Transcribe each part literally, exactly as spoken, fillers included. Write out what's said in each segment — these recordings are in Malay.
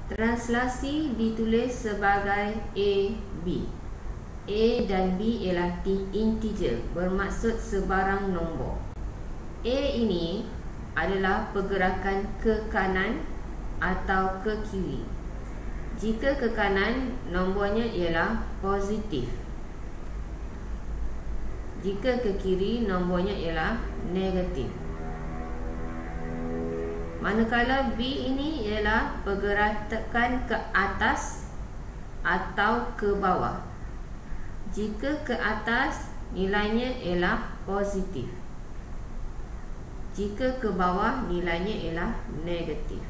Translasi ditulis sebagai A, B. A dan B ialah integer, bermaksud sebarang nombor. A ini adalah pergerakan ke kanan atau ke kiri. Jika ke kanan, nombornya ialah positif. Jika ke kiri, nombornya ialah negatif. Manakala B ini ialah pergerakan ke atas atau ke bawah. Jika ke atas, nilainya ialah positif. Jika ke bawah, nilainya ialah negatif.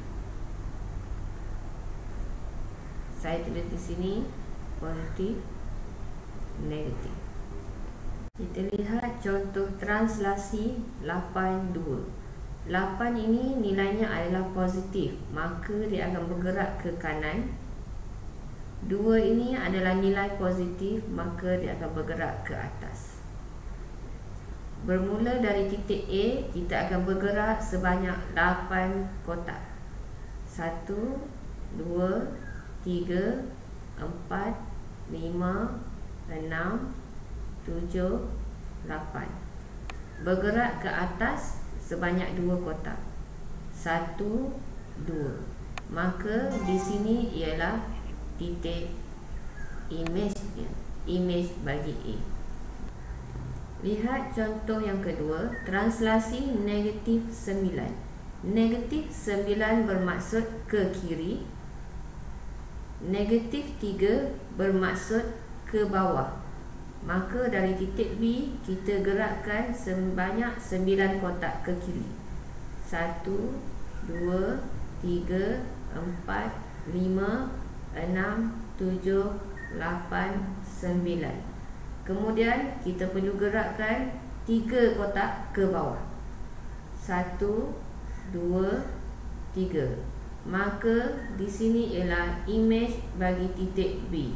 Saya tulis di sini positif, negatif. Kita lihat contoh translasi lapan dua. lapan ini nilainya adalah positif, maka dia akan bergerak ke kanan. dua ini adalah nilai positif, maka dia akan bergerak ke atas. Bermula dari titik A, kita akan bergerak sebanyak lapan kotak. satu, dua, tiga, empat, lima, enam, tujuh, lapan. Bergerak ke atas sebanyak dua kotak. satu, dua. Maka di sini ialah titik image dia, image bagi A. Lihat contoh yang kedua, translasi negatif sembilan. Negatif sembilan bermaksud ke kiri. Negatif tiga bermaksud ke bawah. Maka dari titik B, kita gerakkan sebanyak sembilan kotak ke kiri. satu, dua, tiga, empat, lima, enam, tujuh, lapan, sembilan. Kemudian kita perlu gerakkan tiga kotak ke bawah. satu, dua, tiga. Maka di sini ialah image bagi titik B.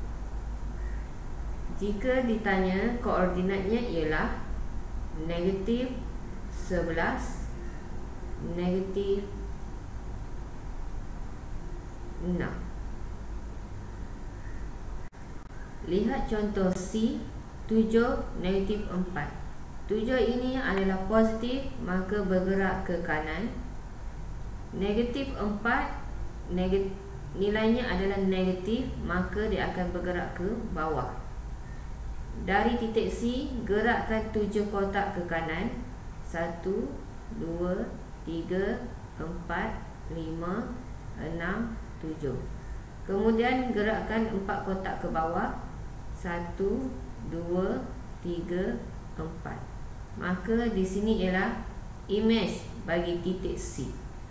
Jika ditanya, koordinatnya ialah negatif sebelas, negatif enam. Lihat contoh C, tujuh, negatif empat. tujuh ini adalah positif, maka bergerak ke kanan. Negatif empat, negatif, nilainya adalah negatif, maka dia akan bergerak ke bawah. Dari titik C, gerakkan tujuh kotak ke kanan. satu, dua, tiga, empat, lima, enam, tujuh. Kemudian gerakkan empat kotak ke bawah. satu, dua, tiga, empat. Maka di sini ialah image bagi titik C.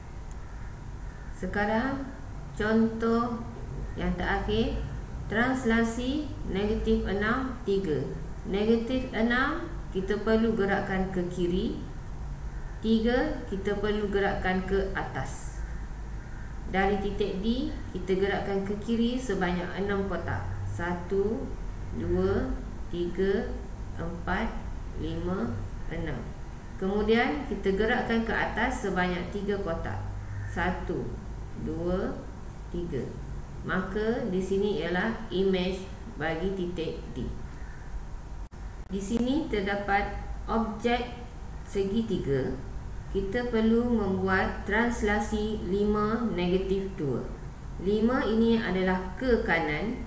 Sekarang contoh yang terakhir, translasi negatif enam, tiga. Negatif enam kita perlu gerakkan ke kiri. tiga kita perlu gerakkan ke atas. Dari titik D, kita gerakkan ke kiri sebanyak enam kotak. satu, dua, tiga, empat, lima, enam. Kemudian kita gerakkan ke atas sebanyak tiga kotak. satu, dua, tiga. Maka di sini ialah image bagi titik D. Di sini terdapat objek segitiga. Kita perlu membuat translasi lima, negatif dua. lima ini adalah ke kanan.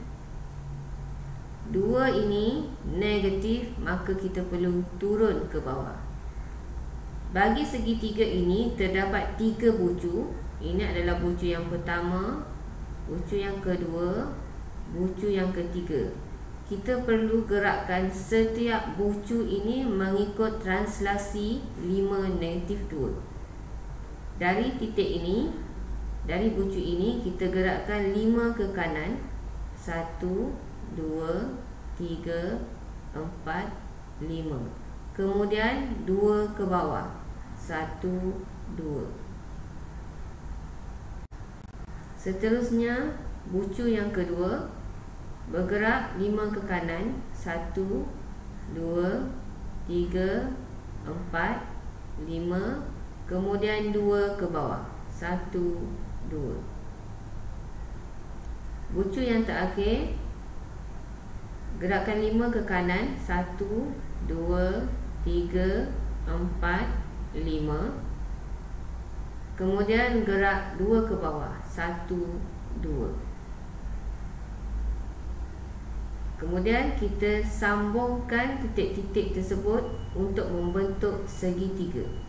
dua ini negatif, maka kita perlu turun ke bawah. Bagi segitiga ini terdapat tiga bucu. Ini adalah bucu yang pertama, bucu yang kedua, bucu yang ketiga. Kita perlu gerakkan setiap bucu ini mengikut translasi lima, negatif dua. Dari titik ini, dari bucu ini kita gerakkan lima ke kanan. satu, dua, tiga, empat, lima. Kemudian dua ke bawah. satu, dua. Seterusnya, bucu yang kedua bergerak lima ke kanan. satu, dua, tiga, empat, lima. Kemudian dua ke bawah. satu, dua. bucu yang terakhir, gerakan lima ke kanan, satu, dua, tiga, empat, lima. Kemudian gerak dua ke bawah, satu, dua. Kemudian kita sambungkan titik-titik tersebut untuk membentuk segitiga.